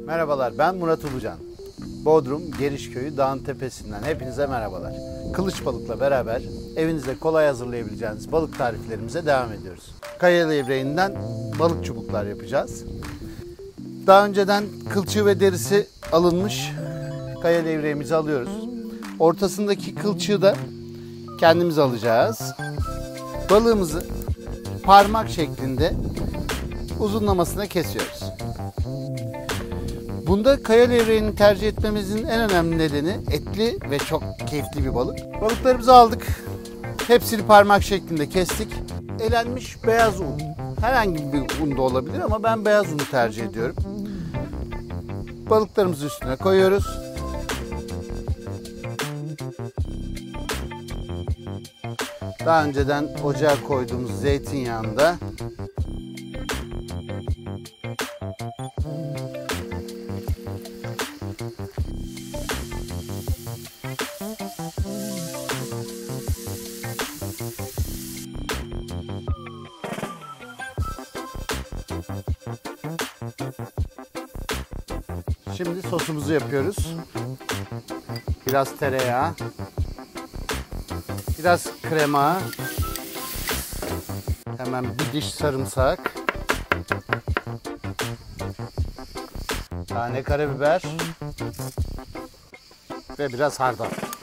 Merhabalar, ben Murat Ulucan. Bodrum Gerişköy'ü dağın tepesinden hepinize merhabalar. Kılıç balıkla beraber evinizde kolay hazırlayabileceğiniz balık tariflerimize devam ediyoruz. Kaya levreğinden balık çubuklar yapacağız. Daha önceden kılçığı ve derisi alınmış kaya levreğimizi alıyoruz. Ortasındaki kılçığı da kendimiz alacağız. Balığımızı parmak şeklinde uzunlamasına kesiyoruz. Bunda kaya levreğini tercih etmemizin en önemli nedeni etli ve çok keyifli bir balık. Balıklarımızı aldık. Hepsini parmak şeklinde kestik. Elenmiş beyaz un. Herhangi bir un da olabilir ama ben beyaz unu tercih ediyorum. Balıklarımızı üstüne koyuyoruz. Daha önceden ocağa koyduğumuz zeytinyağında şimdi sosumuzu yapıyoruz. Biraz tereyağı, biraz krema, hemen bir diş sarımsak, tane karabiber ve biraz hardal.